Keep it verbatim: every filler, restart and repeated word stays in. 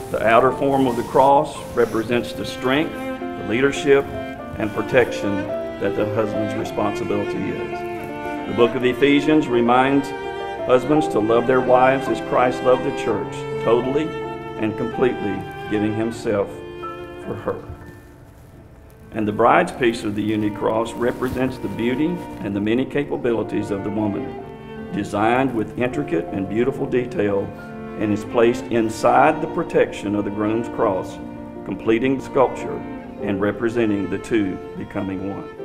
The outer form of the cross represents the strength, the leadership, and protection that the husband's responsibility is. The book of Ephesians reminds husbands to love their wives as Christ loved the church, totally and completely giving himself for her. And the bride's piece of the unique cross represents the beauty and the many capabilities of the woman, designed with intricate and beautiful detail, and is placed inside the protection of the groom's cross, completing the sculpture and representing the two becoming one.